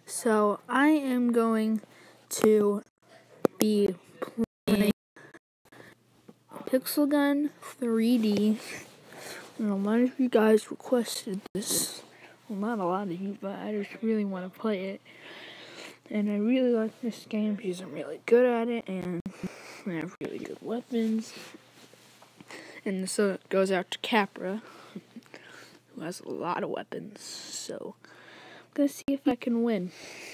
So I am going to be playing Pixel Gun 3D. And a lot of you guys requested this. Well, not a lot of you, but I just really want to play it. And I really like this game because I'm really good at it and I have really good weapons. And so it goes out to Capra, who has a lot of weapons. So I'm going to see if I can win.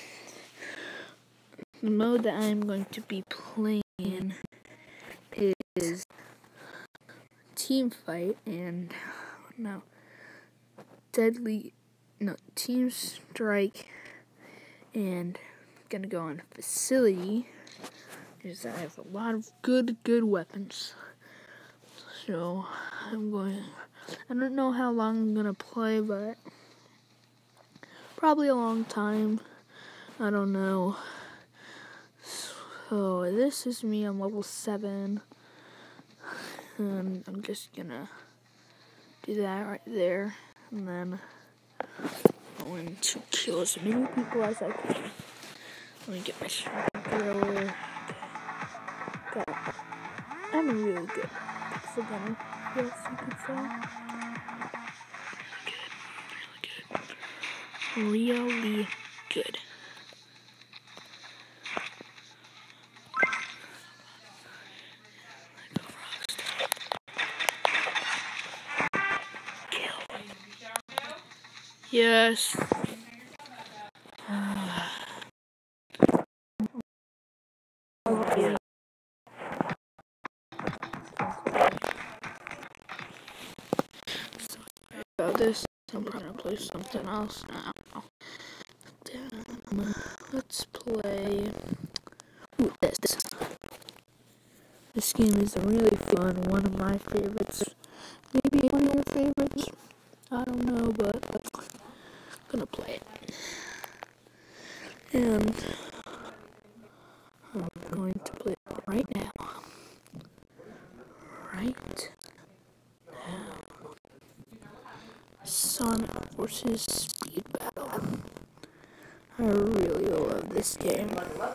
The mode that I'm going to be playing is Team Fight and Team Strike, and I'm gonna go on Facility because I have a lot of good weapons. So I don't know how long I'm gonna play, but probably a long time. I don't know. So this is me on level 7. And I'm just gonna do that right there. And then I'm going to kill as many people as I can. Let me get my thrower. Okay. I'm a really good pixel gunner. Yes, you could say. Really good. Yes. About this, I'm gonna play something else now. Let's play. Ooh, this game is really fun. One of my favorites. Maybe one of your favorites. I don't know, but I'm gonna play it. And I'm going to play it right now. Right now. Sonic versus Speed Battle. I really love this game.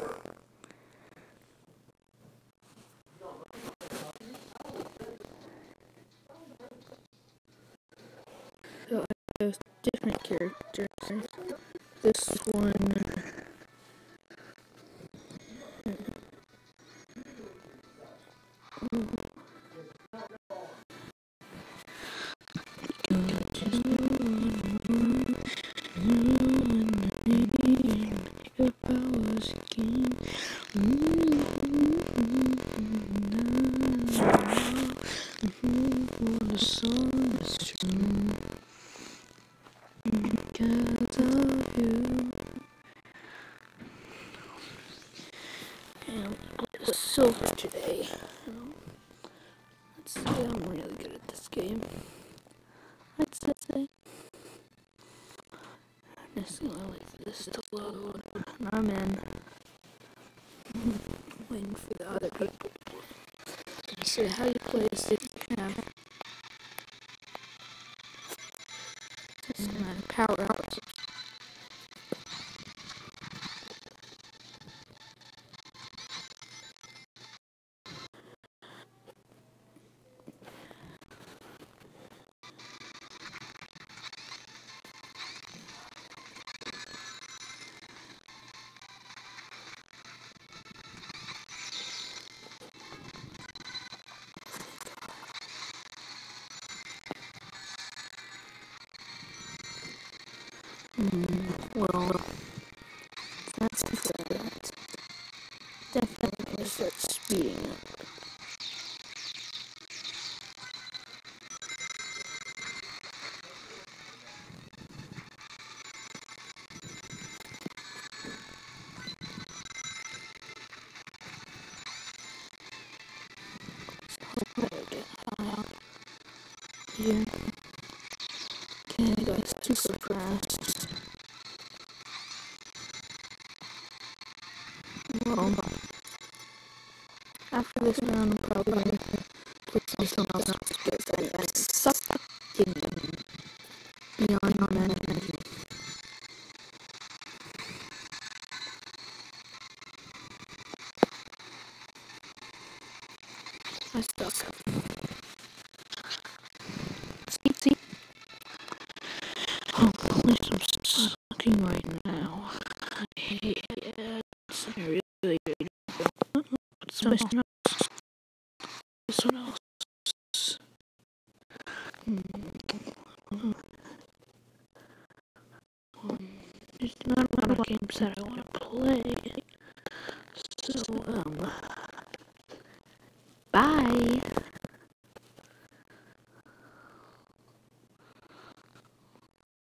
So I have different characters. This one. If I was a king, the song is true because of you. And the silver today. Let's say I'm really good at this game. I'd say. I'm just gonna wait for this to load. And I'm in. Waiting for the other people. So how you play is if you have this amount of power ups. Well, that's that. Definitely gonna start speeding up. Better get high up here. Okay, go super fast. Well, after this round, I'm probably gonna put something else up because I suck in. Beyond energy. I suck. See? Oh, at least I'm sucking right now. I hate it. I really don't. Someone else. Someone else. There's not a lot of games that I want to play. So, bye.